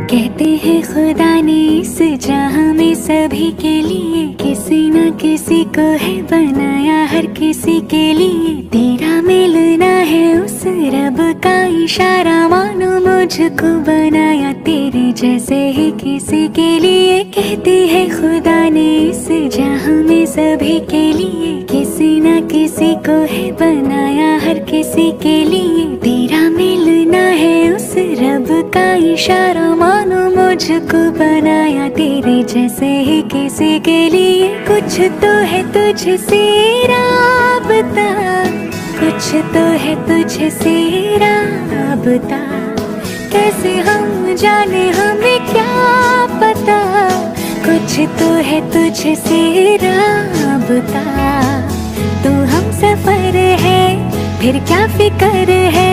कहते हैं खुदा ने इस जहां में सभी के लिए किसी न किसी को है बनाया, हर किसी के लिए तेरा मिलना है उस रब का इशारा। मानो मुझको बनाया तेरे जैसे ही किसी के लिए। कहते हैं खुदा ने इस जहां में सभी के लिए किसी न किसी को है बनाया, हर किसी के लिए तेरा मिलना है उस रब का इशारा। मानो मुझको बनाया तेरे जैसे ही किसी के लिए। कुछ तो है तुझसे राबता, कुछ तो है तुझसे राबता। कैसे हम जाने हमें क्या पता, कुछ तो है तुझसे राबता। तू हम सफर है फिर क्या फिक्र है,